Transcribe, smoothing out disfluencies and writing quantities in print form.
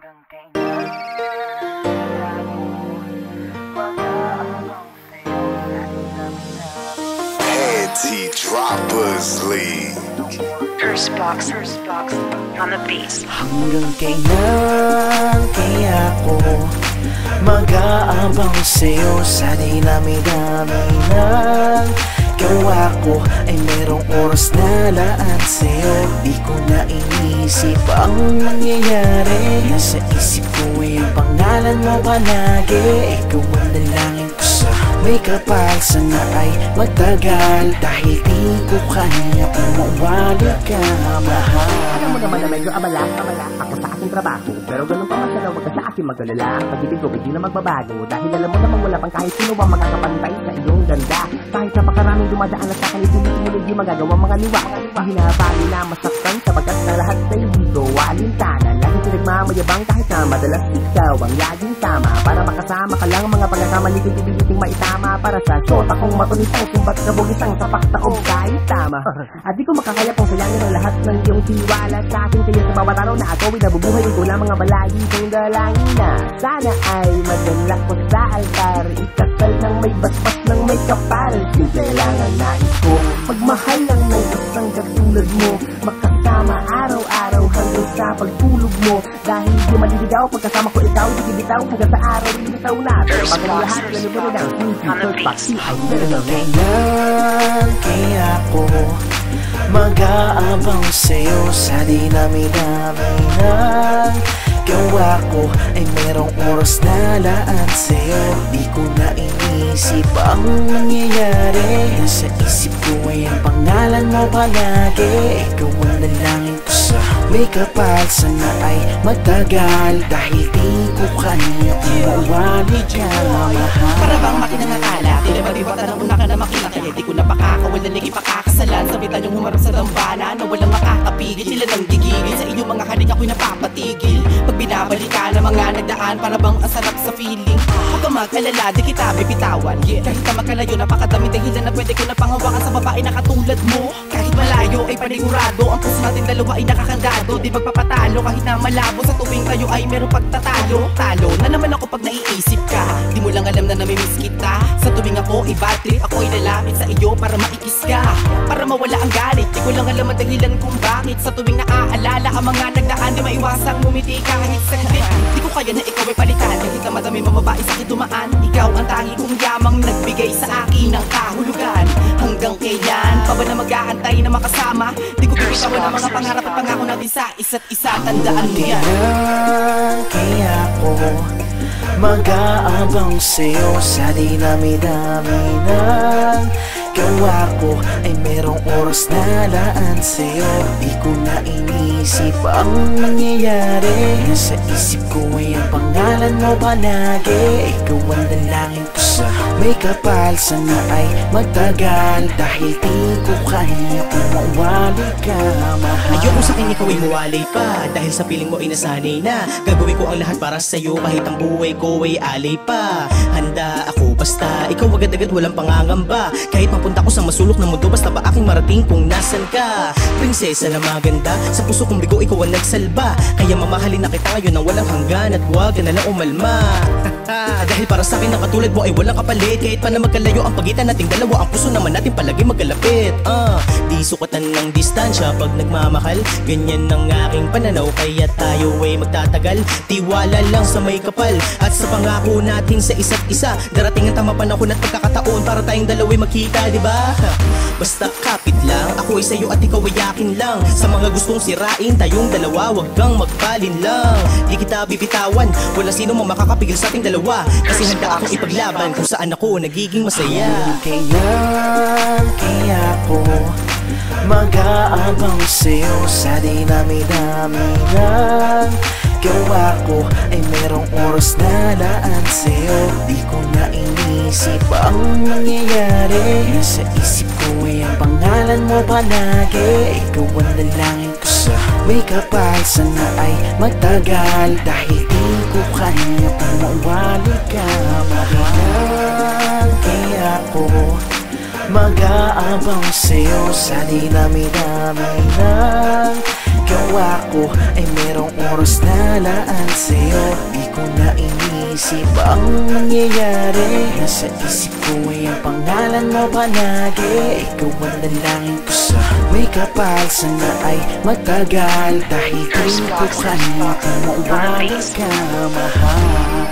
hanggang kailan mag-aabang sa'yo sa ilalim. Panty Droppers League. First box on the beat. Hanggang kailan kaya ako mag-aabang sa'yo sa dinami-dami ng gawa ko ay merong oras na laan sa'yo. Di ko na inisip ang nangyayari. Nasa isip ko ay ang pangalan mo palagi. Ikaw ang dalangin ko sa may kapal. Sana ay magtagal dahil di ko kaya umawali ka, mahal. Alam mo naman na medyo abala ako sa aking trabaho, pero ganun pa man siya, huwag ka sa aking mag-alala. Ang pag-ibig ko hindi na magbabago, dahil alam mo naman wala pang kahit sino ang makakapantay sa iyong ganda. Kahit napakaraming dumadaan at sa kanil di magagawa mga liwa. Hinabali na masaktan sapagkat na lahat sa iyo alintana. Laging pinagmamayabang kahit na madalas ikaw ang laging tama. Para makasama ka lang mga pagkakamali kong tibiliting maitama. Para sa shot akong matunisang sumbat kabugisang sapak taob kahit tama. At di ko makakaya pong sayangin ang lahat ng iyong tiwala sa akin. Kaya sa bawat araw na ako ay nabubuhay ko lang mga balagi kong dalangin na sana ay madala ko sa altar. Ikasal ng may basbas ng may kapal. Simple lang ang nais ko, pagmahal lang ng isang katulad mo. Makasama araw-araw hanggang sa pagtulog mo. Dahil di maliligaw pagkasama ko ikaw. Di bitaw hanggang sa araw bitaw na. Pero pag ang lahat lalubod na ng first box ay meron na. Kailan kaya ako mag-aabang sa'yo sa dinami-dami ng gawa ko ay merong oras na laan sa'yo. Di ko na inisip ang nangyayari. Nasa isip ko ay ang pangalan mo palagi. Ikaw ang dalangin ko sa may kapal. Sana ay magtagal dahil di ko kaya umawali ka, mahal. Para bang makinang akala, di na mabibata na una ka na makita. Kaya di ko na pakakawalan, lagi pakakasalan. Sabitan yung humarap sa dambana na walang makakapigil. Sila nang gigigil, sa inyong mga halik ako'y napapatigil. Pag binabalik ka na mga nagdaan, para bang ang sarap sa feeling. Huwag ka mag-alala, di kita bibitawan. Kahit na magkalayo, napakadaming dahilan na pwede ko na panghawakan sa babae na katulad mo. Kahit malayo ay panigurado, ang puso natin dalawa ay nakakandado. Di magpapatalo kahit na malabo, sa tuwing tayo ay merong pagtatalo. Talo na naman ako pag naiisip ka, di mo lang alam na namimiss kita. Sa tuwing ako ay bad trip, ako ay lalapit sa iyo para maikis ka, para mawala ang galit. Di ko lang alam ang dahilan kung bakit sa tuwing naaalala ang mga nagdaan, di maiwasang ngumiti kahit saglit. Di ko kaya na ikaw ay palitan, kahit na madami mga babae sa dumaan. Ikaw ang tangi kong yamang nagbigay sa akin ng kahulugan. Hanggang kailan pa ba na mag-aantay na makasama? Di ko pitawan ang mga pangarap at pangako natin sa isa't isa. Tandaan mo yan. Kailan kaya ako mag-aabang sa'yo sa dinami-dami ng gawa ko ay merong oras na laan sa'yo. Di ko na inisip ang nangyayari. Nasa isip ko ay ang pangalan mo palagi. Ikaw ang dalangin ko sa may kapal. Sana ay magtagal dahil di ko kaya umawali ka, mahal. Ayoko sa akin ikaw ay mawalay pa, dahil sa piling mo ay nasanay na. Gagawin ko ang lahat para sa'yo kahit ang buhay ko ay alay pa. Handa ako basta ikaw agad-agad walang pangangamba. Kahit mapunta ko sa masulok na mundo, basta ba aking marating kung nasan ka. Prinsesa na maganda, sa puso kong bigo ikaw ang nagsalba. Kaya mamahalin na kita ngayon ng walang hanggan, at huwag ka na lang umalma. Dahil para sa akin ang katulad mo ay walang kapalit. Kahit pa na magkalayo ang pagitan nating dalawa, ang puso naman natin palagi magkalapit. Di sukatan ng distansya pag nagmamahal, ganyan ang aking pananaw. Kaya tayo ay magtatagal, tiwala lang sa may kapal at sa pangako natin sa isa't isa. Darating ang tama panahon at pagkakataon para tayong dalawa'y magkita, diba? Basta kapit lang, ako ay sa'yo at ikaw ay akin lang. Sa mga gustong sirain tayong dalawa, wag kang magbalin lang. Di kita bibitawan, wala sino mang makakapigil sa ating dalawa. Kasi handa akong ipaglaban kung saan ako nagiging masaya. Kailan kaya ako mag-aabang sa'yo sa dinami-dami ng gawa ko ay merong oras na laan sa'yo. Di ko na inisip ang nangyayari. Nasa isip ko ay ang pangalan mo palagi. Ikaw ang dalangin ko sa may kapal. Sana ay magtagal dahil di ko kaya umawali ka, mahal. Kaya ako mag-aabang sa'yo sa dinami-dami ng gawa ko ay merong oras na laan sa'yo. Di ko na inisip ang nangyayari. Nasa isip ko ay ang pangalan mo palagi. Ikaw ang dalangin ko sa may kapal. Sana ay matagal dahil di ko kalimutan mo ang ka mahal.